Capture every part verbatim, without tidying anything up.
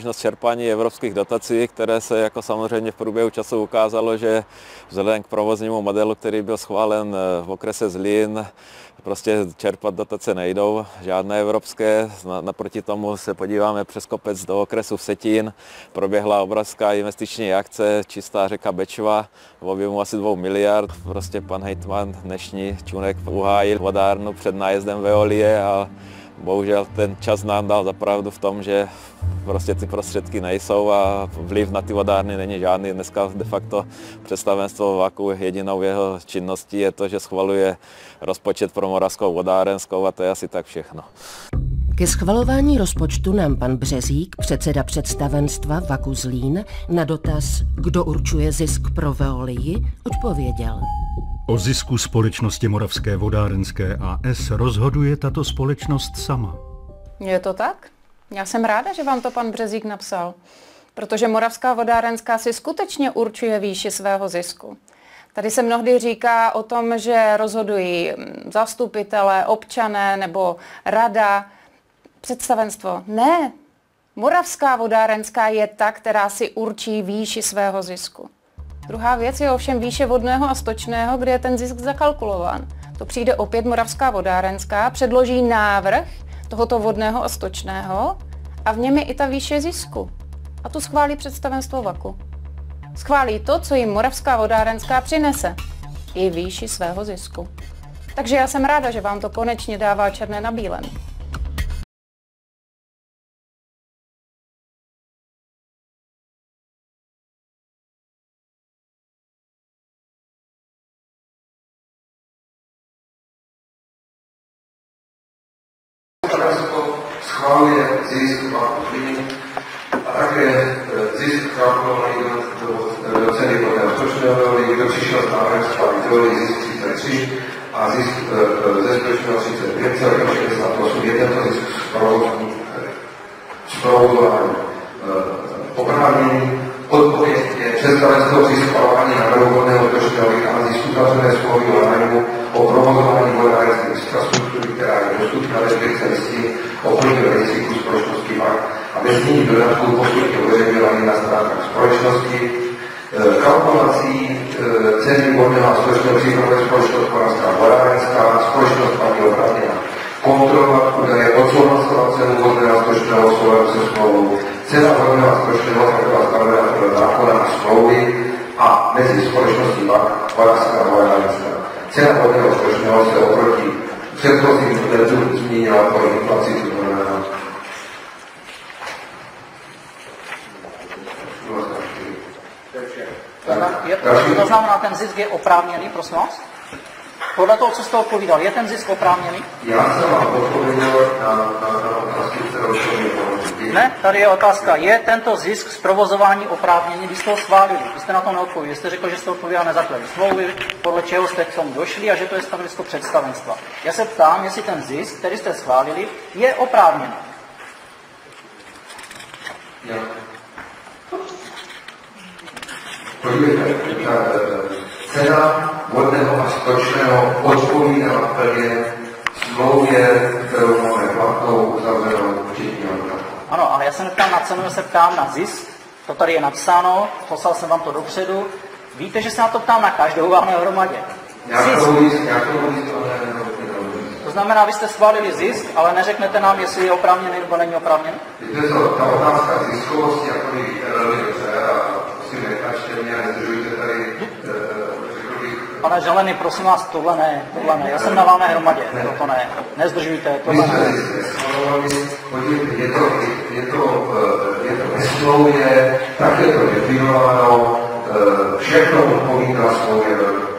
možnost čerpání evropských dotací, které se jako samozřejmě v průběhu času ukázalo, že vzhledem k provoznímu modelu, který byl schválen v okrese Zlín, prostě čerpat dotace nejdou, žádné evropské. Naproti tomu se podíváme přes kopec do okresu Vsetín. Proběhla obrovská investiční akce Čistá řeka Bečva v objemu asi dvou miliard. Prostě pan hejtman dnešní Čunek uhájil vodárnu před nájezdem Veolie a bohužel ten čas nám dal zapravdu v tom, že prostě ty prostředky nejsou a vliv na ty vodárny není žádný. Dneska de facto představenstvo Vaku jedinou jeho činností je to, že schvaluje rozpočet pro Moravskou vodárenskou a to je asi tak všechno. Ke schvalování rozpočtu nám pan Březík, předseda představenstva Vaku Zlín, na dotaz, kdo určuje zisk pro Veolii, odpověděl. O zisku společnosti Moravské vodárenské A S rozhoduje tato společnost sama. Je to tak? Já jsem ráda, že vám to pan Březík napsal, protože Moravská vodárenská si skutečně určuje výši svého zisku. Tady se mnohdy říká o tom, že rozhodují zastupitelé, občané nebo rada, představenstvo. Ne, Moravská vodárenská je ta, která si určí výši svého zisku. Druhá věc je ovšem výše vodného a stočného, kde je ten zisk zakalkulován. To přijde opět Moravská vodárenská, předloží návrh tohoto vodného a stočného a v něm je i ta výše zisku. A tu schválí představenstvo Vaku. Schválí to, co jim Moravská vodárenská přinese. I výši svého zisku. Takže já jsem ráda, že vám to konečně dává černé na bílém. Schváluje zisk Vaku Zlín a také zisk kalkulovaný do, do, do ceny vodného stočného Veolii, kdo přišel s návrhem schválit Veolii zisk třicet tři a zisk ze společného třicet pět celkem šedesát osm. Je tento zisk z provozování oprávnění. Odpověď je představenstvo při schvalování návrhu vodného stočného vychází z uzavřené smlouvy o nájmu o provozování vodárenské infrastruktury, která je dostupná ve sbírce listin obchodního rejstříku společnosti Vak a bez ní dodatků postupně uveřejňovaný na stránkách společnosti. Kalkulací ceny vodného a stočného připravuje společnost Moravská vodárenská, společnost paní oprávněná kontrolovat údaje, odsouhlasovat cenu vodného a stočného souladu se smlouvou. Cena vodného a stočného byla stanovena podle zákona a smlouvy a mezi společností Vak Moravská vodárenská. Cena vodného a stočného se oproti předchozím letům změnila po inflaci, to znamená. Je, to znamená, ten zisk je oprávněný, prosím vás? Podle toho, co jste odpovídal, je ten zisk oprávněný? Já jsem vám odpověděl na, na, na otázku, kterou jsem mi. Ne, tady je otázka, je tento zisk z provozování oprávněný, když jste ho schválili? Vy jste na to neodpověděli, jste řekl, že jste odpověděl na základě smlouvy, podle čeho jste k tomu došli a že to je stanovisko představenstva. Já se ptám, jestli ten zisk, který jste schválili, je oprávněný. Já. Podívejte, cena vodného a stočného odpovídá plně smlouvě, kterou máme platnou, uzavřenou včetně odkladu. Ano, ale já se neptám na cenu, já se ptám na zisk. To tady je napsáno, poslal jsem vám to dopředu. Víte, že se na to ptám na každou válné hromadě. Nějakou zisk, nějakou zisk, ale ne. To znamená, vy jste schválili zisk, ale neřeknete nám, jestli je oprávněný nebo není oprávněný? Víte co, ta otázka ziskovosti, jako vy víte velmi dobře, a prosím, nekačte mě a nezdržujte tady, řekl bych. Pane Želený, prosím vás, tohle ne, tohle ne. Já jsem na válné hromadě, ne. to ne. Nezdržujte, tohle ne. Podívejte, je to, je to, je to ve smlouvě, tak je to definováno, všechno odpovídá smlouvě.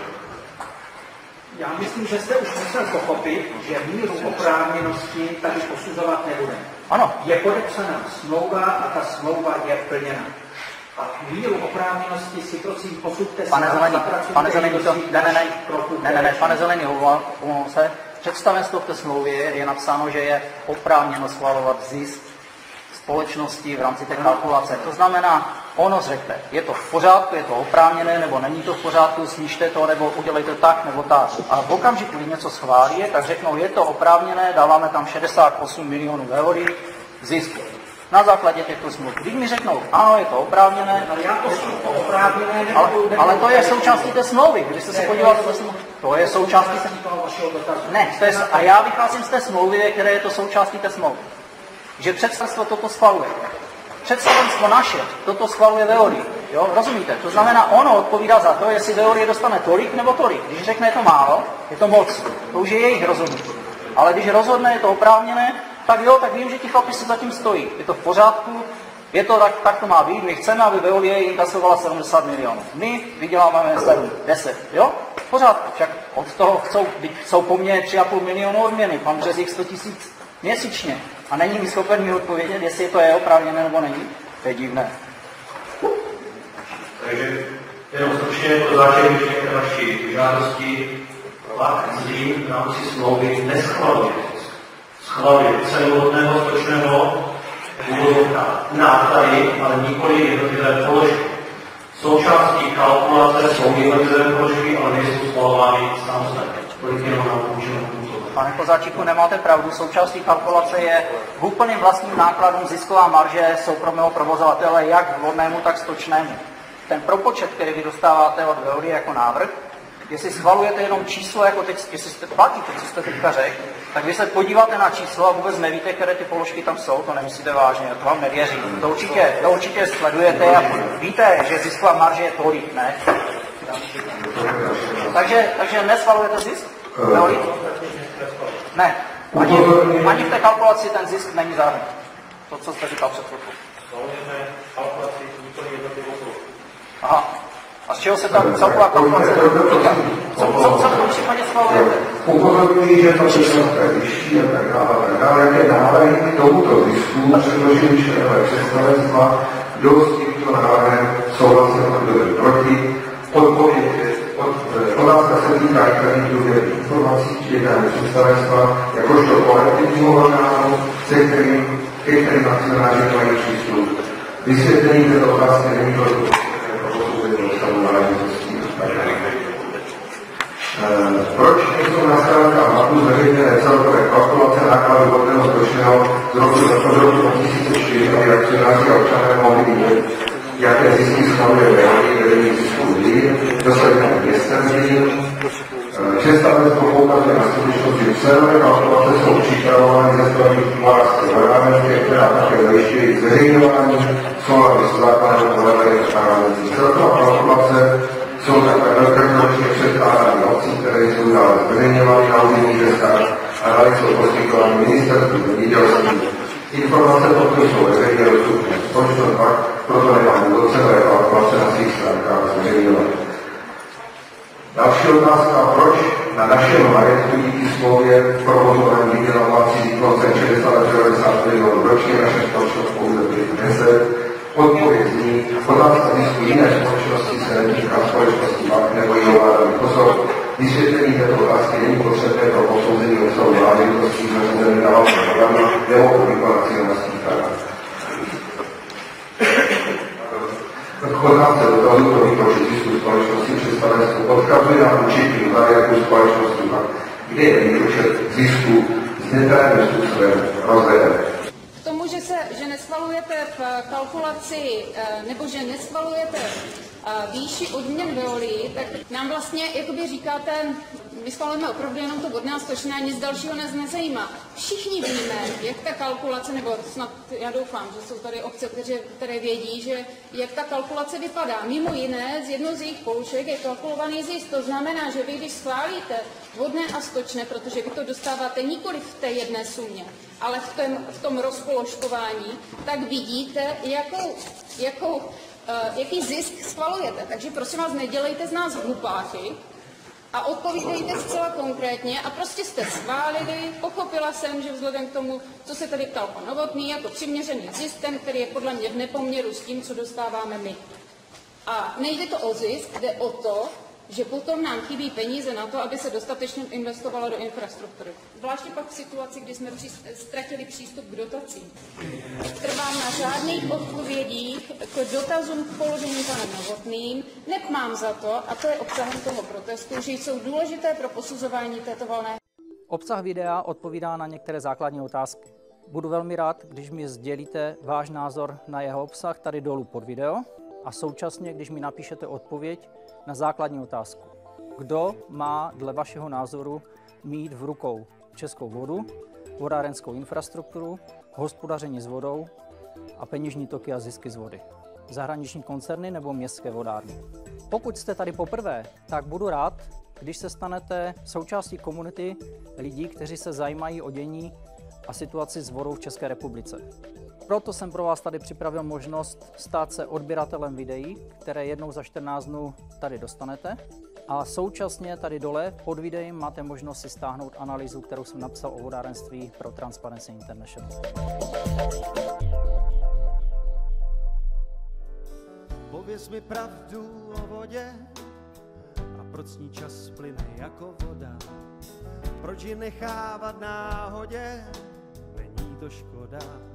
Já myslím, že jste už musel pochopit, že míru oprávněnosti tady posuzovat nebude. Ano. Je podepsaná smlouva a ta smlouva je plněna. A míru oprávněnosti si prosím posuďte se. Pane Zelený, pane Zelený, to, ne, ne, ne, ne, ne, ne, pane Zelený, omlouvám se. Představenstvo v té smlouvě je napsáno, že je oprávněno schvalovat zisk společnosti v rámci té kalkulace. To znamená, ono řekne, je to v pořádku, je to oprávněné, nebo není to v pořádku, snížte to, nebo udělejte tak, nebo tak. A v okamžiku, kdy něco schválí, tak řeknou, je to oprávněné, dáváme tam šedesát osm milionů eur zisku. na základě těchto smluv. Když mi řeknou, ano, je to oprávněné, Ale já to jsem to oprávněné, ale, ale to je součástí té smlouvy. Když jste se podíváte do smlouvy, to je součástí té toho vašeho dotazu. Ne, to je, a já vycházím z té smlouvy, které je to součástí té smlouvy. Že představenstvo toto schvaluje. Představenstvo naše toto schvaluje Veolia. Jo, rozumíte? To znamená, ono odpovídá za to, jestli Veolia dostane tolik nebo tolik. Když řekne, je to málo, je to moc. To už je jejich rozhodnutí. Ale když rozhodne, je to oprávněné, tak jo, tak vím, že ti chlapi si zatím stojí. Je to v pořádku, je to tak, tak to má být. My chceme, aby Veolia inkasovala sedmdesát milionů. My vyděláváme sedm, deset, jo? V pořádku, však od toho chcou, jsou po mně tři a půl milionu odměny, pan Březík sto tisíc měsíčně. A není mi schopen mi odpovědět, jestli to je oprávněné nebo není. To je divné. Takže jenom stručně pro záčení té naší žádosti Vak Zlín v rámci smlouvy neschvaluje. Schvaluje cenu vodného stočného úvodovka náklady, ale nikoli jednotlivé položky. Součástí kalkulace jsou jednotlivé položky, ale nejsou schvalovány samostatně. Tolik jenom nám můžeme pomoct. Pane Kozáčiku, nemáte pravdu. Součástí kalkulace je k úplným vlastním nákladům zisková marže soukromého provozovatele, jak vodnému, tak stočnému. Ten propočet, který vy dostáváte od Veolia jako návrh, jestli schvalujete jenom číslo, jako teď, jestli jste platíte, co jste teďka řekl, tak vy se podíváte na číslo a vůbec nevíte, které ty položky tam jsou, to nemyslíte vážně, to vám nevěřím. To určitě, to určitě sledujete a víte, že zisková marže je tolik, ne? Takže, takže neschvalujete zisk? Veolia? Ne. Ani, ani v té kalkulaci ten zisk není zahrnut. To, co jste říkal před chvilkou. Schvalujeme kalkulaci nikoli jednotlivou položku. Aha. A z čeho se ta celková kalkulace týká? Co, co, co v tom případě schvalujete? Upozorňuji, že to přesnotka je vyšší a tak dále, a tak dále, jaké návrhy k tomuto zisku předložili členové představenstva, kdo s tímto návrhem souhlasil a kdo byl proti. Odpověď, od, otázka se týká některých důvěrných informací či jednání představenstva, jakožto kolektivního orgánu, se kterým, ke kterým akcionáři mají přístup. Vysvětlení této otázky není to proč nejsou na stránkách mapu zveřejněné celkové kalkulace nákladů vodného stočného z roku dva tisíce čtyři, aby akcionáři a občané mohli vidět, jaké zisky schvaluje Veolia, vedení zisku Zlín, dosažené městem Zlín. Představenstvo poukazuje na skutečnost, že celé kalkulace jsou připravovány ze strany Moravské vodárenské, která také zajišťuje zveřejňování souladu s zákonem o vodě a rámci. Celková kalkulace jsou takové každoročně předkládány obcí, které jsou dále zveřejňovány na území deskách a dále jsou poskytovány ministerstvu zemědělství. Informace toto jsou veřejně dostupné. Společnost pak proto nemá důvod celé kalkulace na svých stránkách zveřejňovat. Další otázka, proč na našem majetku díky smlouvě v provozování vydělávací výkon šedesát až devadesát milionů ročně, naše společnost pouze deset. Odpověď zní, otázka zisku jiné společnosti se netýká společnosti Vak nebo jinovládaný pozor. Vysvětlení této otázky není potřebné pro posouzení obsahu záležitostí zařazených na vlastní programy nebo pro vykonací normských práv. K otázce dotazu pro výpočet zisku společnosti představenstvo odkazuje na účetní uzávěrku společnosti Vak, kde je výpočet zisku znetajeným způsobem rozveden. K tomu, že, se, že neschvalujete v kalkulaci, nebo že neschvalujete výši odměn Veolii, tak nám vlastně jakoby říkáte, my schvalujeme opravdu jenom to vodné a stočné a nic dalšího nás nezajímá. Všichni víme, jak ta kalkulace, nebo snad já doufám, že jsou tady obce, které, které vědí, že jak ta kalkulace vypadá. Mimo jiné, z jednou z jejich položek je kalkulovaný zisk. To znamená, že vy, když schválíte vodné a stočné, protože vy to dostáváte nikoli v té jedné sumě, ale v tom, v tom rozpoložkování, tak vidíte, jakou, jakou, uh, jaký zisk schvalujete. Takže prosím vás, nedělejte z nás hlupáky a odpovídejte zcela konkrétně a prostě jste schválili. Pochopila jsem, že vzhledem k tomu, co se tady ptal pan Novotný, jako přiměřený zisk, ten, který je podle mě v nepoměru s tím, co dostáváme my. A nejde to o zisk, jde o to, že potom nám chybí peníze na to, aby se dostatečně investovalo do infrastruktury. Zvláště pak v situaci, kdy jsme při, ztratili přístup k dotacím. Trvám na žádných odpovědích k dotazům k položení panem Novotným. Nemám za to, a to je obsahem toho protestu, že jsou důležité pro posuzování této valné. Obsah videa odpovídá na některé základní otázky. Budu velmi rád, když mi sdělíte váš názor na jeho obsah tady dolů pod video a současně, když mi napíšete odpověď na základní otázku. Kdo má dle vašeho názoru mít v rukou českou vodu, vodárenskou infrastrukturu, hospodaření s vodou a peněžní toky a zisky z vody? Zahraniční koncerny nebo městské vodárny? Pokud jste tady poprvé, tak budu rád, když se stanete součástí komunity lidí, kteří se zajímají o dění a situaci s vodou v České republice. Proto jsem pro vás tady připravil možnost stát se odběratelem videí, které jednou za čtrnáct dnů tady dostanete. A současně tady dole pod videem máte možnost si stáhnout analýzu, kterou jsem napsal o vodárenství pro Transparency International. Pověz mi pravdu o vodě a proč s ní čas plyne jako voda. Proč ji nechávat náhodě, není to škoda.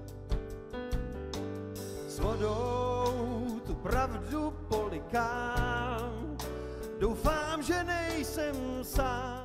S vodou tu pravdu polikám, doufám, že nejsem sám.